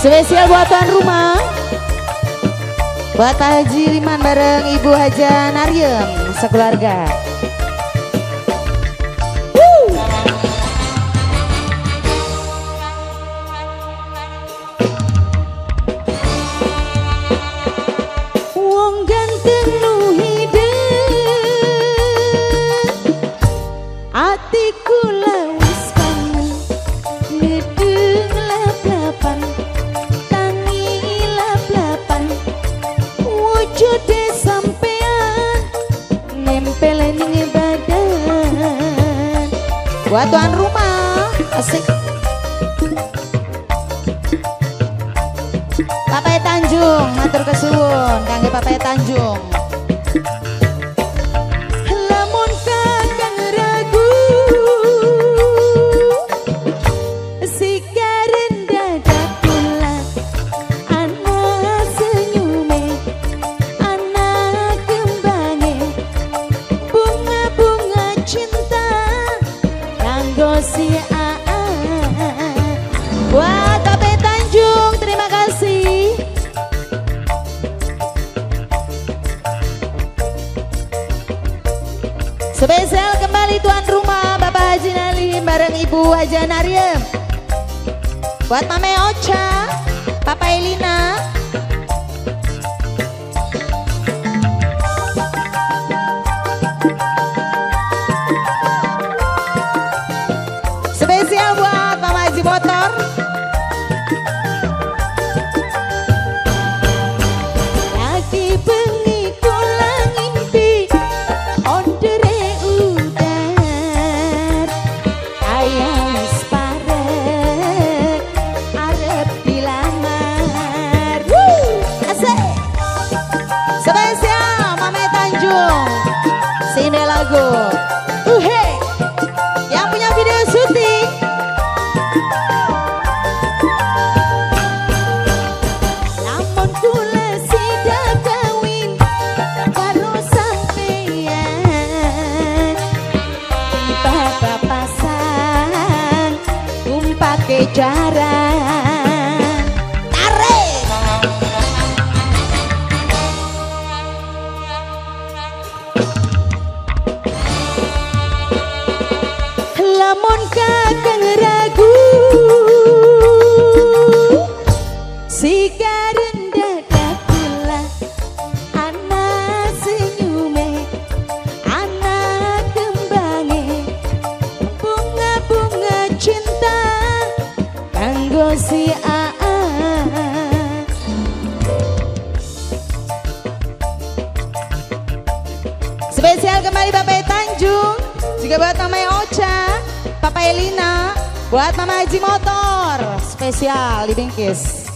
Spesial buat tuan rumah, buat Pak Haji Liman bareng Ibu Haja Naryem sekeluarga. Wong ganteng nu hidup, atiku lawis kangen ngedung lap-lapan. Wujude sampean nempel ning badan. Buat tuan rumah asik. Papai Tanjung matur kesuwun kangge Papai Tanjung. Lamun kakang ragu sigaren dadak kula ana senyume ana kembange bunga-bunga cinta kanggo si buat Papai Tanjung, terima kasih. Spesial kembali tuan rumah Bapak Haji Nalim bareng Ibu Haja Naryem. Buat Mame Ocha, Papa Elina. Spesial buat Mama Haji Motor. Lagi bengi kula ngimpi ondere udar kaya wis parek arep dilamar. Asik. Spesial Mame Tanjung. Sini lagu. Yang punya video syuting. Lamun kula sida kawin karo sampeyan, tiba papasan tumpake jaran. Tarik. Lamun kakang ragu sigaren dadak kula ana senyume ana kembange bunga-bunga cinta kanggo si Spesial kembali Bapak Tanjung, juga buat Mama Ocha, Papa Elina, buat Mama Haji Motor, spesial dibingkis.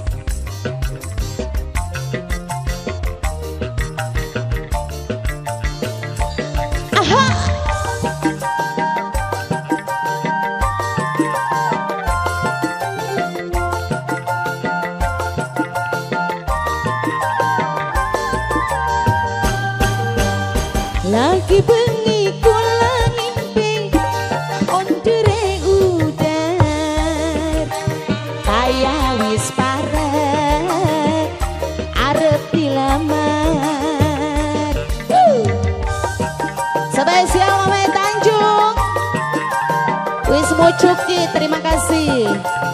Aha. Lagi bengi kula ngimpi ondere udar kaya wis parek arep dilamar. Spesial Mama Tanjung wis mucuki, terima kasih.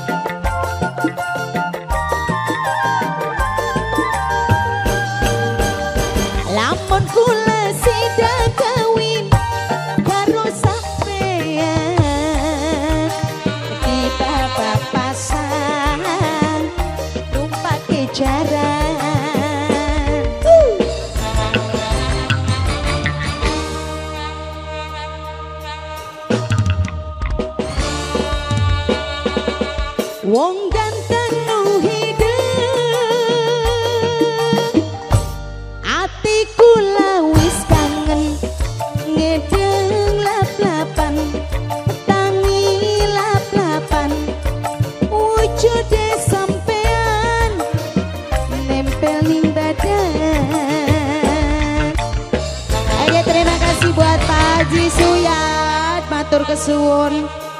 Lamun kula sida kawin karo sampeyan, tiba papasan tumpake jaran. Wong ganteng nu hidup, atiku lawis kangen ngedeng lap-lapan, tangi lap-lapan, wujude sampean nempel ning badan. Terima kasih buat Pak Haji Suyat, matur kesuwun.